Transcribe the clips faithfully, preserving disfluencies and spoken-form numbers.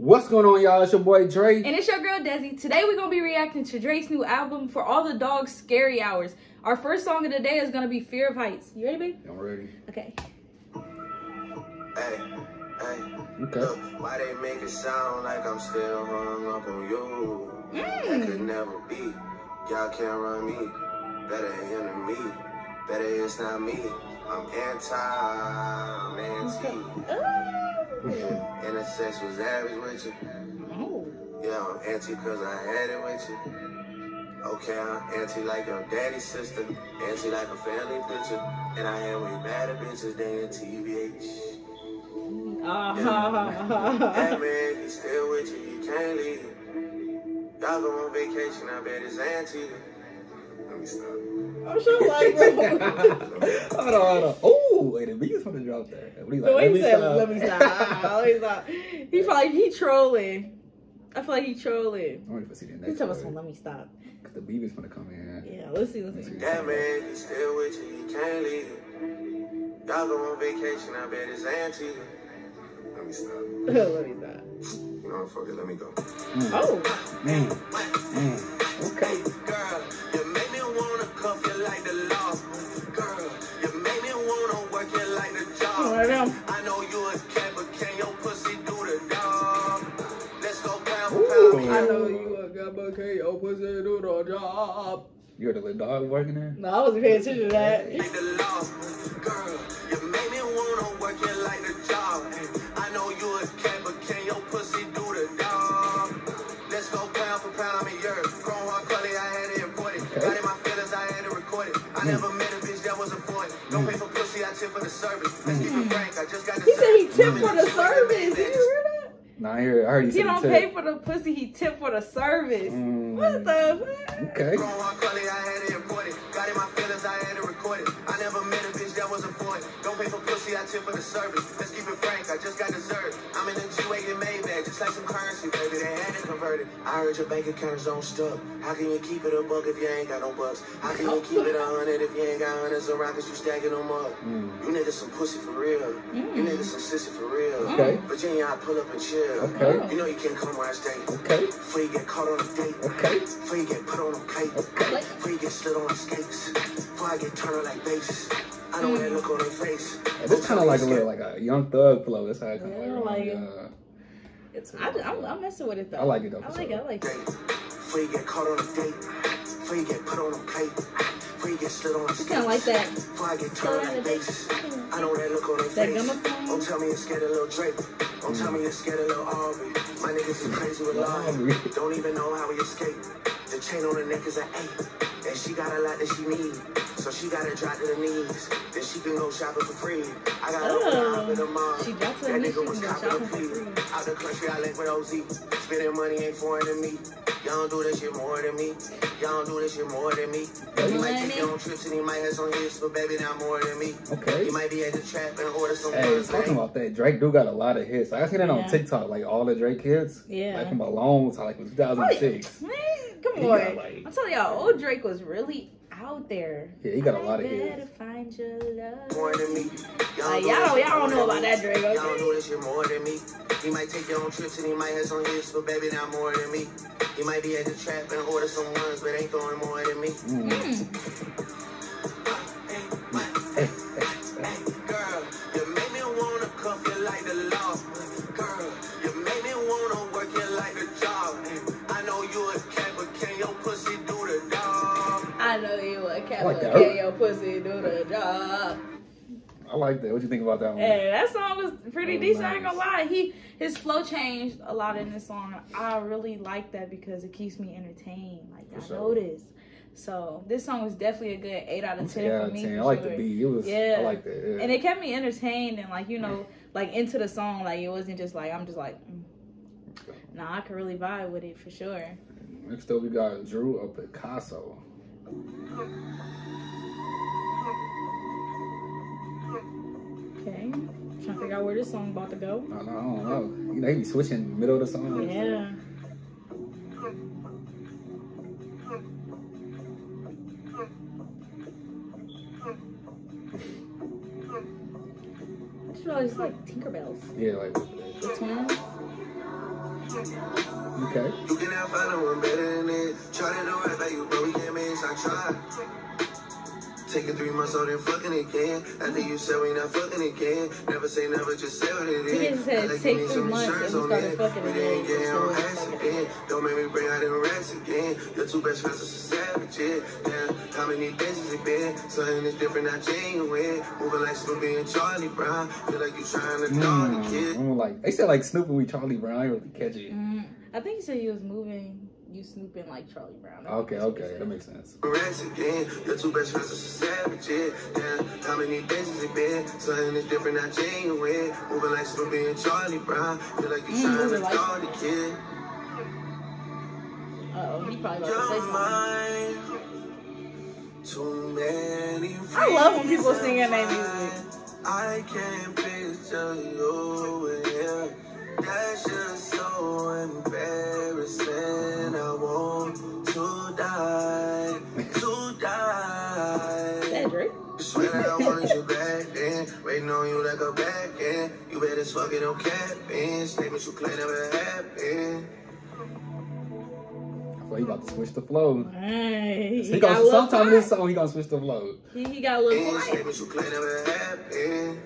What's going on, y'all? It's your boy Dre. And it's your girl Desi. Today we're going to be reacting to Drake's new album, For All the Dogs Scary Hours. Our first song of the day is going to be Fear of Heights. You ready, babe? I'm ready. Okay. Hey, hey. Okay. Look, why they make it sound like I'm still hung up on you? Mm. That could never be. Y'all can't run me. Better him than me. Better it's not me. I'm anti, I'm anti. Yeah, intersex was average with you. Oh. Yeah, I'm anti cause I had it with you. Okay, I'm anti like your daddy's sister. Anti like a family picture. And I am way better bitches than T V H. Uh-huh. Yeah. That man, he's still with you, he can't leave you. Y'all go on vacation, I bet it's anti. Let me stop. I'm sure like, bro. Hold on, hold on. Oh, wait, the beat's gonna drop there. What do you like? The way he said, stop. let me stop. Let me stop. He probably, he trolling. I feel like he trolling. I'm ready for see the He's next telling us, one. let me stop. Cause the beat is gonna come in. Yeah, let's see, let's see. That man, he's still with you, he can't leave you. Y'all go on vacation, I bet it's anti. Let me stop. Let me stop. You know what, fuck it, let me go. Mm. Oh. Man. Mm. Okay. Girl, you make me wanna cuff you like the law. Girl, you make me wanna work you like the job. Oh, I know. I know you a cat, but can your pussy do the dog? Let's go pound for pound. I know you a guy, but can your pussy do the job? You heard the little dog working there? No, I wasn't paying attention to that. Like the law. Girl, you make me wanna work you like the job. I know you a cat, but can your pussy do the dog? Let's go pound for pound, I'm in Europe. Grown hard quality, I had it imported. Got in my feelings, I had it recorded. I Mm. never met a bitch that was a boy. Don't pay for pussy, I tip for the service. Let's keep it frank, I just got the He said he service. tipped for the service. Did you hear that? Nah, I heard, I heard you He said don't tip. pay for the pussy, he tipped for the service. Mm. What the fuck? Okay. Grown hard quality, I had it imported. Got in my feelings, I had it recorded. I never met a bitch that was a boy. Don't pay for pussy, I tip for the service. Let's keep it frank, I just got dessert. I'm in a G-Wagon Maybach, just like some currency, baby. They had it converted. I heard your bank account's on stuck. How can you keep it a buck if you ain't got no bucks? How can you keep it a hundred if you ain't got hundreds around cause you stacking them up? Mm. You niggas some pussy for real. Mm. You niggas some sissy for real. Okay. Virginia, I pull up and chill. Okay. You know you can't come where I stay. Okay. Before you get caught on a date. Okay. Before you get put on a plate. Okay. Before you get stood on the skates. Before I get turned on like bass. I know that look on their face. Yeah, this kind of like a little like a Young Thug flow. That's how it kind of Yeah, like. like- Uh, It's, I, I'm, I'm messing with it though. I like it though, I for like sure. it, I like it. Before you get caught on a date. Before you get put on a plate. Before you get stood on the It's skates. kind of like that. Before I get turned on like bass. I know that look on their That face. Gunna song? Don't tell me you're scared of little Drake. Don't tell me you're scared of little Aubrey. My niggas is crazy with love. Aubrey. Don't even know how we escape. The chain on the neck is an eight. And she got a lot that she needs. So she gotta drop to the knees. Then she can go shopping for free. I got Oh. open up in the mall. She dropped to the That knees, nigga she was can go copping a shopping for plea. free. Out the country, I link with O Z. Spending money ain't foreign to me. Y'all don't do this shit more than me. Y'all don't do this shit more than me. You might take your own trips and he might have some hits, but baby, not more than me. Okay. You might be at the trap and order some Hey, ones, talking man. about that, Drake do got a lot of hits. Like, I seen that on Yeah. TikTok, like all the Drake hits. Yeah. Like from a long time, like it was two thousand six. Man, come He on. got, like- I'm telling y'all, old Drake was really out there. Yeah, he got a lot of I better hits. find your love. More than me. Like, do y'all this don't- shit y'all don't more know than about me. that Drake, okay? Y'all don't do this shit more than me. He might take your own trips and he might have some hits, but baby, not more than me. He might be at the trap and order some ones, but ain't throwing more than me. Mm. Mm. Hey, girl, you make me wanna cuff you like the law. Girl, you make me wanna work you like the job. I know you a cat, but can your pussy do the dog? I know you a cat, I like but that. can your pussy do the job? I like that. What you think about that one? Hey, that song was pretty That was decent. I ain't gonna nice. lie. He his flow changed a lot in this song. I really like that because it keeps me entertained. Like For I sure. noticed. So this song was definitely a good eight out of ten Yeah, for me. ten. For I like sure. the beat. It was. Yeah. I like that. Yeah. And it kept me entertained and like you know like into the song. Like it wasn't just like I'm just like. Mm. Nah, I could really vibe with it for sure. Next up, we got Drew of Picasso. Okay, trying to figure out where this song about to go. I don't know. I don't know. You know, he be switching middle of the song. Yeah. I just realized it's like Tinkerbells. Yeah, like. The twins. Okay. You can have fun one better than it. Try to do right by you, but we can't miss. I try. Taking three months out and fucking again. After you said we not fucking again. Never say never, just say what it is. He just said like take you need three some months insurance and we on started it. fucking We didn't again. get on ass again. Don't make me bring out them rats again. Your two best friends are some savages. Damn, how many days has it been? Something is different, not genuine. Moving like Snoopy and Charlie Brown. Feel like you trying to dog the kid. I'm like, they said like Snoopy with Charlie Brown. I didn't really catch it. Mm, I think he said he was moving, you snooping like Charlie Brown. Okay, okay, that makes sense. Rats again. Your two best friends are some savages. Damn, how many days has it been? Something is different, not genuine. Moving like Snoopy and Charlie Brown. Feel like you Mm, trying to moving like- dog the kid. Uh-oh, he probably about to say You're something. mine. Too many I love when people sing in their music. I can't picture you here. That's just so embarrassing. I want to die, to die. Is that Drake? Swear that I wanted you back then. Waiting on you like a back end. You better fuck it, no cap in. Statements you claim never happened. I feel like he about to switch the flow. Hey, He he got a gonna, little sometime in this quiet. song, he gonna switch the flow. He, he got a little And quiet. statements you claim never happened.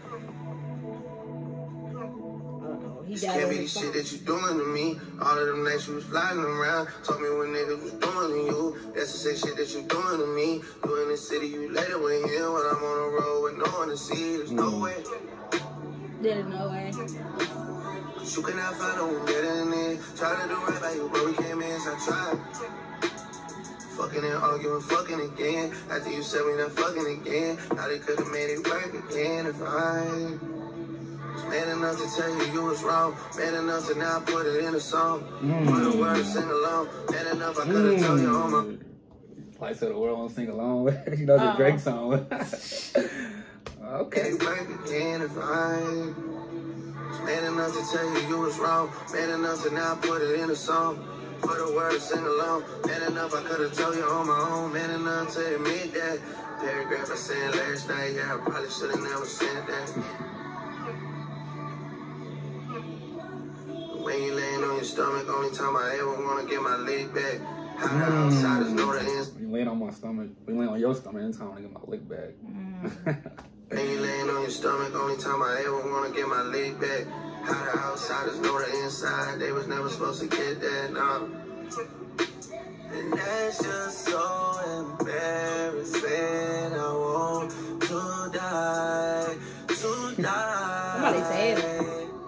Uh-oh, he This got a can't be little the shit quiet. that you doing to me. All of them nights you was flying around. Told me what niggas was doing to you. That's the same shit that you doing to me. You in the city, you later with him. When I'm on the road with no one to see. There's no way. There's no way. You cannot find no one better than it. Try to do right by you, but we can't miss. I tried. Fucking and arguing, fucking again. After you said we not fucking again. Now they could've made it work again if I was man enough to tell you you was wrong. Man enough to now put it in a song. Mm. For the world to sing along. Man enough I could've told you on my... Mm. Like so the world won't sing along. You know, the Uh-oh. Drake song. Okay. Made it work again if I was man enough to tell you you was wrong. Man enough to now put it in a song. For the world to sing along. Man enough I could've told you on my own. Man enough to admit that. Paragraph I sent last night. Yeah, I probably should've never sent that. When you laying on your stomach, only time I ever wanna get my leg back. How the outsiders know the ends. We laying on my stomach. We laying on your stomach. Anytime I get my lick back. When you laying on your stomach, only time I ever wanna get my leg back. How the outsiders know the inside. They was never supposed to get that, no. And that's just so embarrassing. I want to die, to die. Somebody say it.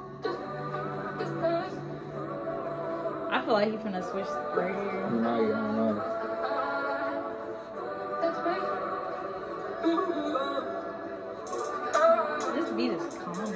I feel like he finna switch right here. You know, you don't know. This beat is calm.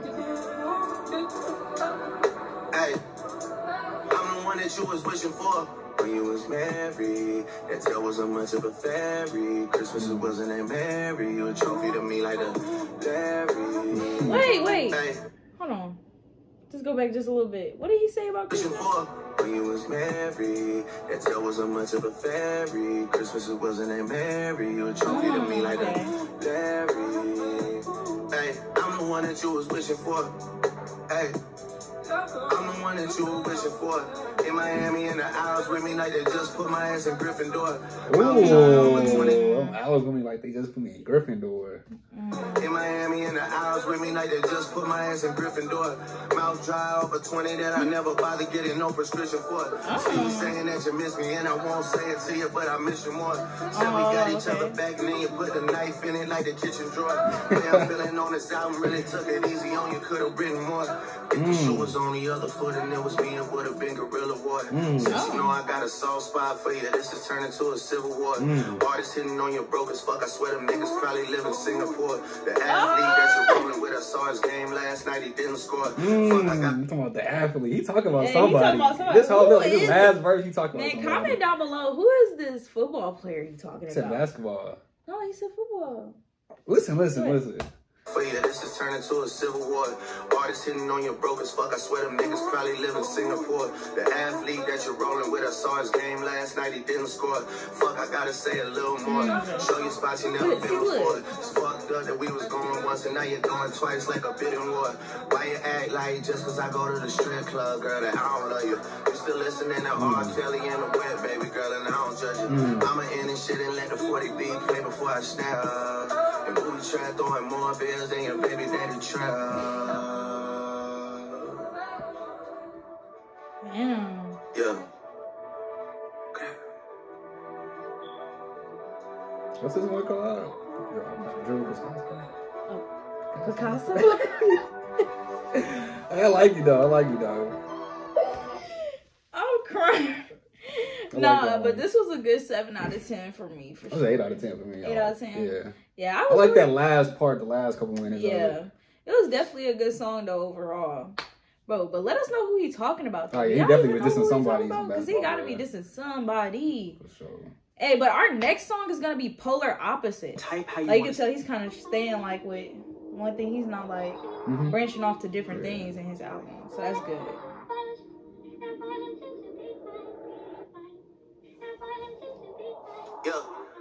Hey, I'm the one that you was wishing for when you was married. That tail wasn't much of a fairy. Christmas it wasn't that merry. You a trophy to me like a berry. Wait, wait. Hey, Hold on. Just go back just a little bit. What did he say about wishing Christmas? for when you was married. That tail wasn't much of a fairy. Christmas it wasn't that merry. You a trophy to me like Okay. a berry. Hey, I'm the one that you was wishing for. Hey. I'm the one that you were wishing for. In Miami in the hours with me like they just put my ass in Gryffindor. Ooh, I was gonna be like, they just put me in Gryffindor. In Miami in the hours with me like they just put my ass in Gryffindor. Mouth dry off a twenty that I never bothered getting no prescription for. See you saying that you miss me and I won't say it to you, but I miss you more. Said we got each other back and then you put a knife in it like the kitchen drawer. Way I'm feeling on this album really took it easy on you, could have written more. If the shoe was on the other foot and it was me, it would have been guerrilla war. Since you know I got a soft spot for you, this is turning to a civil war. Artists hitting on your broke as fuck, I swear them niggas probably live in Singapore. The athlete that you're rolling with, I saw his game last night, he didn't score. Mm, Fuck, I got you talking about the athlete. He talking about Yeah, he somebody. talking about somebody. This whole Who like, this is last verse, he talking about Man, somebody. comment down below. Who is this football player you talking He said about? basketball. No, he said football. Listen, listen, What? listen. For you, this is turning to a civil war. Artists hitting on your broke as fuck. I swear them niggas probably live in Singapore. The athlete that you're rolling with, I saw his game last night, he didn't score. Fuck, I gotta say a little more. Show you spots you never been before. It's fucked up that we was going once and now you're going twice like a bidding war. Why you act like just cause I go to the strip club, girl, that I don't love you? You still listening to R. Kelly and the wet, baby girl, and I don't judge you. Mm. I'ma end this shit and let the forty B play before I snap. And booty trap throwing more bills than your baby daddy trap. Damn. Yeah. What's this one called? Joe Picasso. Picasso? I like you though. I like you though. I'm crying. I Nah, like but this was a good seven out of ten for me, for It was sure. an eight out of ten for me. Eight out of ten? Yeah. Yeah, I I was like really- that last part, the last couple minutes. Yeah. Of it. It was definitely a good song though overall. Bro, but let us know who he's talking about. Though. Oh, yeah, he Y'all definitely even was know dissing who he somebody talking in about? Cause he basketball, gotta be yeah. dissing somebody. For sure. Hey, but our next song is gonna be polar opposite. Type how you Like you want can tell he's kind of staying like with one thing. He's not like Mm-hmm. branching off to different Yeah. things in his album. So that's good. Yeah.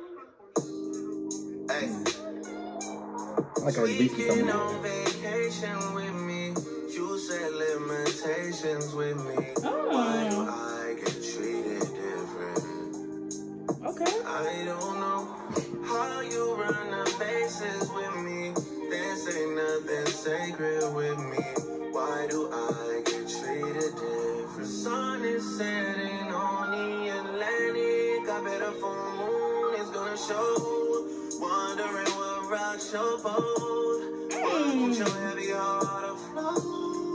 Hey. I like how his beats be coming Weekend in. on vacation with me. You said limitations with me. Why do Oh, I get treated different? okay. I don't know how you run the bases with me. This ain't nothing sacred with me. Why do I get treated different? Sun is setting on the Atlantic. I bet a full moon is gonna show. Wondering what rocks your boat. What your heavy heart afloat?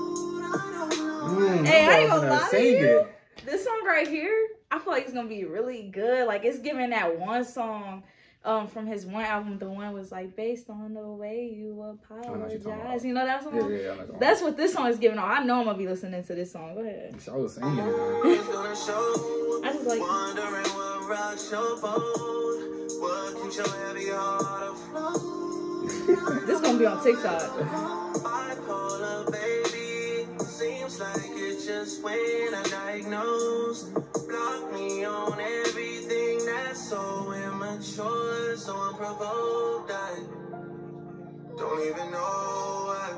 I don't know. Mm, Hey, I ain't I'm gonna lie to sing you. it. This song right here, I feel like it's gonna be really good. Like it's giving that one song um from his one album. The one was like based on the way you what you're talking apologize. about. You know that song? Yeah, yeah, yeah. I know. That's what this song is giving off. I know I'm gonna be listening to this song. Go ahead. I was singing it. It's gonna show. I just like Wondering what rocks your boat. What keeps your heavy heart afloat? this gonna be on TikTok. Bipolar, baby. Seems like it's just when I diagnosed. Block me on everything that's so immature, so unprovoked. I don't even know why.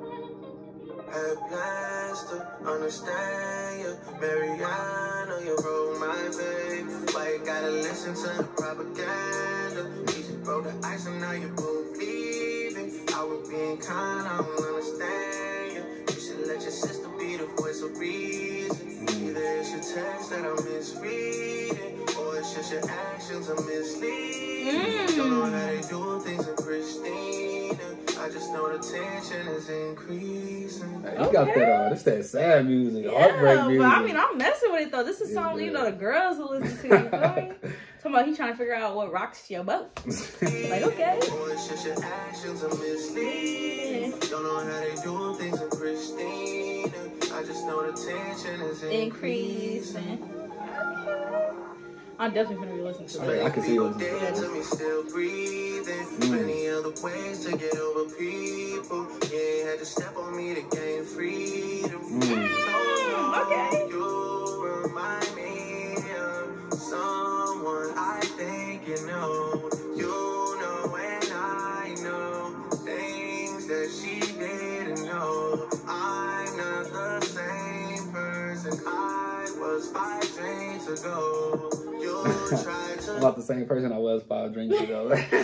Had plans to understand you. Mariana, you broke my faith. Why you gotta listen to the propaganda? You just broke the ice and now you both leaving. I was being kind, I don't understand you. You should let your sister be the voice of reason. Either it's your text that I'm misreading, or it's just your actions are misleading. Don't know how they do things in Christina. I just know the tension is increasing. Hey, you got that, uh, this that sad music, Yeah, heartbreak but music. I mean, I'm messing with it though. This is Yeah, something you yeah. know the girls will listen to. You feel me? Talking about he trying to figure out what rocks your boat. Like okay. Or it's just your actions are misleading. Don't know how they do things in Christina. I just know the tension is increasing. Increasing. I'm definitely gonna be listening to Hey, it. I can see People what's dead to me still breathing. Many other ways to get over people. You ain't had to step on me to gain freedom. Mm, okay. You remind me of someone I think you know. You know and I know things that she didn't know. I'm not the same person I was five drinks ago. You tried to I'm not the same person I was five drinks ago.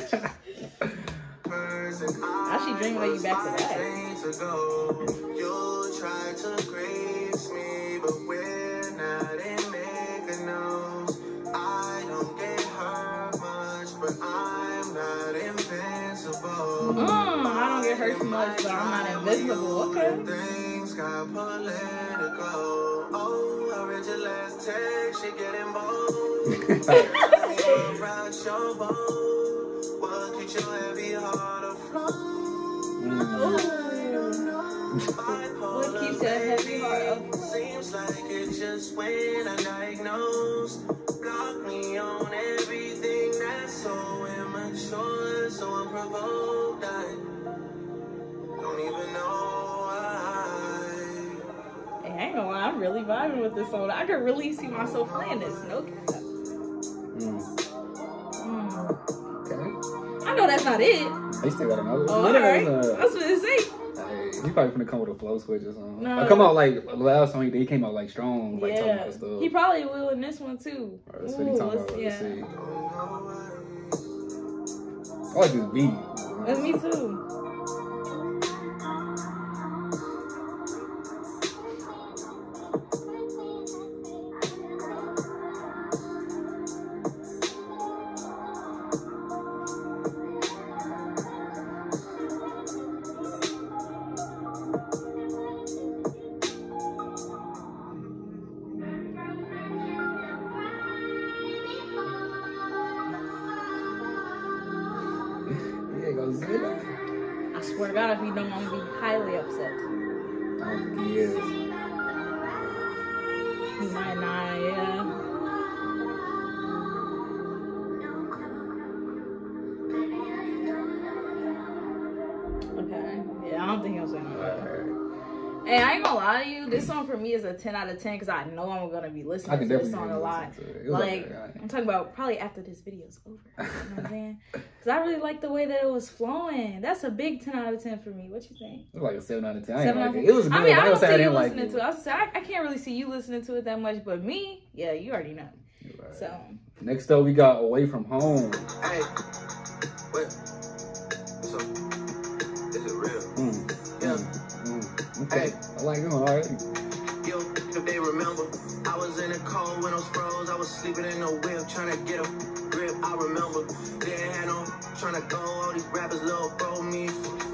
person I should dream about you back to that. days ago. You tried to grace me, but we're not in Mykonos. I don't get hurt much, but I'm not invincible. Mm, I don't get hurt too much, but I'm not invisible. Okay. Things got political. Oh, I read your last text, you getting bold. Around your boat, what keeps your heavy heart afloat? What keeps your heavy heart up? Seems like it's just when I diagnosed. Block me on everything that's so immature, so unprovoked. I don't even know why. Hey, I ain't gonna lie, I'm really vibing with this song. I could really see myself playing this. No cap. Mm. Mm. Okay. I know that's not it. He still got another. Oh, What alright. else, uh, I was gonna say. Hey, he probably finna come with a flow switch or something. No. Like, come out like last song he did, he came out like strong, like talking Yeah. about stuff. He probably will in this one too. Alright, that's what he Ooh, talking let's- about. Let's yeah. see. Don't know why. I like this beat. That's me too. He ain't gonna say that. I swear to God, if he don't, I'm gonna be highly upset. I don't think he is. He might not, yeah. Okay. Yeah, I don't think he'll say no. Alright. Hey, I ain't gonna lie to you. This song for me is a ten out of ten because I know I'm gonna be I listening can to this definitely song a lot. listen to it. It was Like, alright. I'm talking about probably after this video's over. You know what I'm saying? Because I really like the way that it was flowing. That's a big ten out of ten for me. What you think? It was like a seven out of ten. I ain't Seven like out of it. ten? It was good. I mean, but I I don't don't say I see you didn't like listening it. to it. I was say I, I can't really see you listening to it that much, but me, yeah, you already know. Right. So, Next up, we got Away From Home. Hey, wait. So, is it real? Mm. Yeah. Mm. Okay. Hey. I like it. All right. Yo, if they remember, I was in the cold when those froze. I was sleeping in the whip, trying to get a grip. I remember, they ain't had no trying to go. All these rappers, little bro me.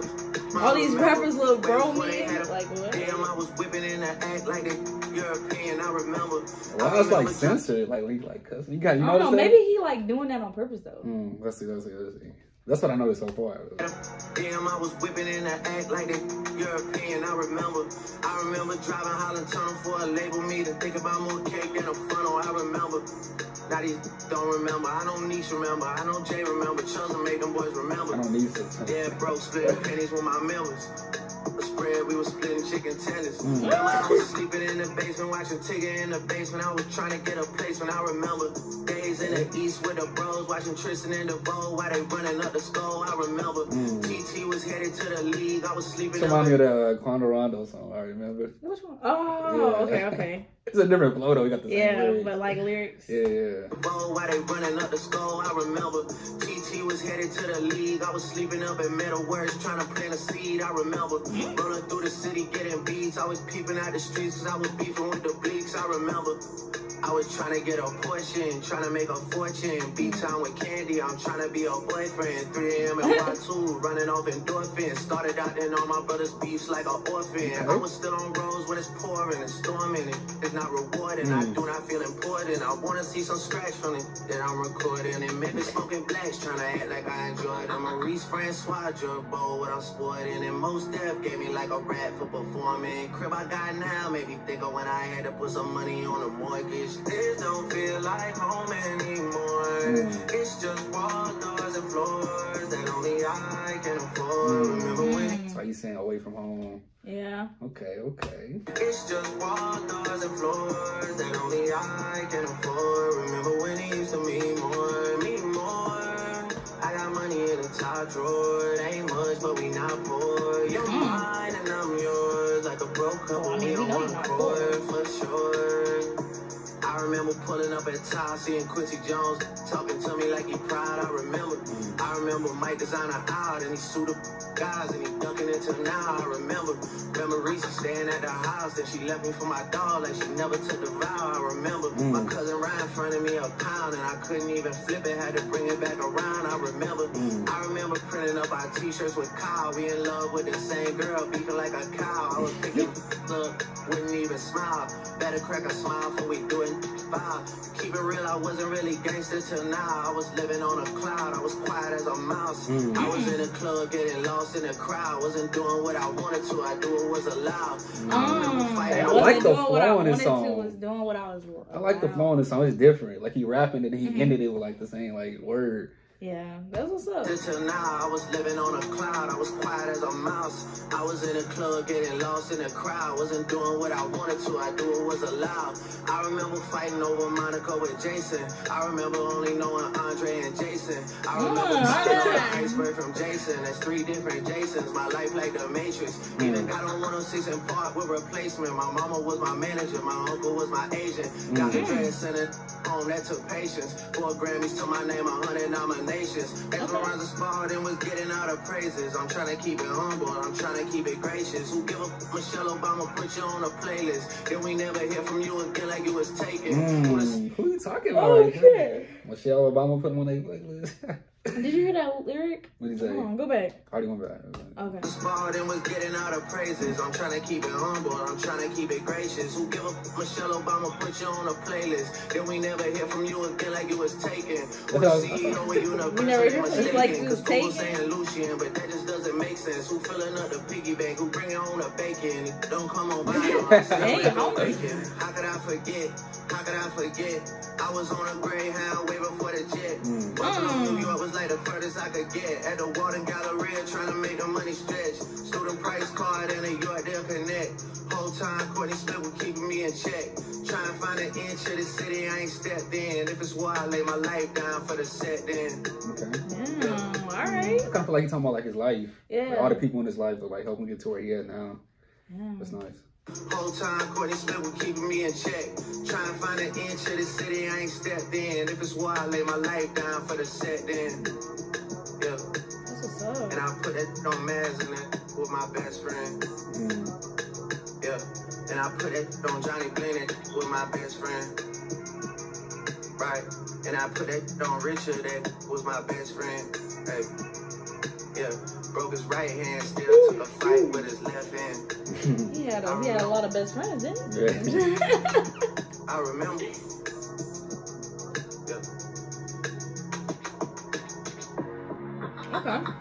all these rappers little bro Before they me. had a- Like, what? Damn, I was whipping in the act like they European. I remember. Well, I that's like remember censored. Like, we like cussing. You got, you I don't know. notice that? Maybe he like doing that on purpose though. Mm, let's see, let's see, let's see. That's what I noticed so far. Damn, I was whipping in the act like they European. I remember. I remember driving Holland Tunnel for a label meeting. Think about more cake than a funnel. I remember. Now these don't remember. I know Niche remember. I know Jay remember. Chosen make them boys remember. I don't need to. Yeah, bro, splitting pennies with my members. The spread, we was splitting chicken tenders. Mm. Remember, I was sleeping in the basement, watching Tigger in the basement. I was trying to get a placement. I remember days in the east with the bros, watching Tristan and DeVoe while they running up the skull. I remember Mm. T T was headed to the league. I was sleeping. Remind me up of the uh, Quando Rondo song. I remember. Which one? Oh, Yeah. okay, okay. It's a different flow though. We got the same Yeah, lyrics. but like lyrics. Yeah, yeah. DeVoe while they running up the skull. I remember T T was headed to the league. I was sleeping up in Meadow Works trying to plant a seed. I remember rolling through the city getting beats. I was peeping out the streets because I was beefing with the bleaks. I remember I was trying to get a portion, trying to make a fortune. Beat time with Candy, I'm trying to be a boyfriend. three a m and Y two, running off endorphins. Started out then all my brother's beefs like an orphan. I was still on roads when it's pouring and storming. It, it's not rewarding, I do not feel important. I want to see some scratch from it that I'm recording. And Memphis smoking blacks, trying to act like I enjoy it. I'm Maurice Francois, Joe Bowl, what I'm sporting. And most death gave me like a rat for performing. Crib I got now made me think of when I had to put some money on a mortgage. This don't feel like home anymore. Mm. It's just walls, doors, and floors that only I can afford. Mm. Remember when That's why you saying Away From Home. Yeah. Okay, okay. it's just walls, doors, and floors that only I can afford. Remember when it used to mean more, mean more. I got money in the top drawer. It ain't much, but we not poor. You're Mm. mine and I'm yours. Like a broke couple, Oh, I mean, we we on know one you're not chord for sure. I remember pulling up at Top, seeing Quincy Jones talking to me like he proud. I remember. I remember Mike Designer out and he sued up guys and he dunking into now. I remember. Remember Reese staying at the house and she left me for my dog like she never took the vow. I remember Mm. my cousin Ryan fronted me a pound and I couldn't even flip it, had to bring it back around. I remember. Mm. I remember printing up our t-shirts with Kyle. We in love with the same girl, beefing like a cow. I was picking up, wouldn't even smile. Better crack a smile before we do it. Bow. Keep it real, I wasn't really gangster till now. I was living on a cloud, I was quiet as a mouse. Mm. I was in the club getting lost in the crowd. Wasn't doing what I wanted to, I do what was allowed. I remember Mm. fighting. I Wasn't like the doing what I flow in this wanted song. to, was doing what I was. I like the allowed. flow in this song. It's different. Like he rapping and he Mhm. ended it with like the same like word. Yeah, that's what's up. Until now, I was living on a cloud. I was quiet as a mouse. I was in a club getting lost in the crowd. Wasn't doing what I wanted to. I do what was allowed. I remember fighting over Monica with Jason. I remember only knowing Andre and Jason. I remember Yeah, taking on yeah. an iceberg from Jason. That's three different Jasons. My life like the Matrix. Mm. Even got on one oh six in Park with replacement. My mama was my manager. My uncle was my agent. Got the Mm. dread sent home. That took patience. Four Grammys to my name. A hundred nominations. Esperanza Spalding and was getting out of praises. I'm trying to keep it humble. I'm trying to keep it gracious. Who give a f- Michelle Obama put you on a playlist? Then we never hear from you again like you was taken. Who the Mm, who you talking about? Oh right shit! there? Michelle Obama put him on their playlist. Did you hear that lyric? What did he say? Come on, go back. Already went back. Okay. Spalding was getting out of praises. I'm trying to keep it humble. I'm trying to keep it gracious. Who give a f- Michelle Obama put you on a playlist? Then we never hear from you again like you was taken. Who the C E O of Universal We never hear from you like you was Cause people taken. saying Lucian, but that just doesn't make sense. Who filling up the piggy bank? Who bringing home the bacon? Don't come on by. Hey, homie. How could I forget? How could I forget? I was on a Greyhound way before the jet. Mm. Buffalo, New York was like the furthest I could get. At the Walden Galleria, trying to make the money stretch. Student price card and a Yorkdale Connect. Whole time, Courtney Smith was keeping me in check. Trying to find an inch of the city I ain't stepped in. If it's war, I lay my life down for the set then. Okay. Yeah, all right. I kind of feel like he's talking about like his life. Yeah. Like, all the people in his life that like help him get to where he at now. Yeah. That's nice. Whole time, Courtney Smith was keeping me in check. Trying to find an inch of the city I ain't stepped in. If it's war, I lay my life down for the set then. Yeah. That's what's up. And I put that on Mazin with my best friend. Mm. Yeah. And I put that on Johnny Bennett with my best friend. Right. And I put that on Richard, that was my best friend. Hey. Yeah. Broke his right hand, still took a fight with his left hand. He had a, he had a lot of best friends, didn't he? Yeah. I remember. Yeah. Okay.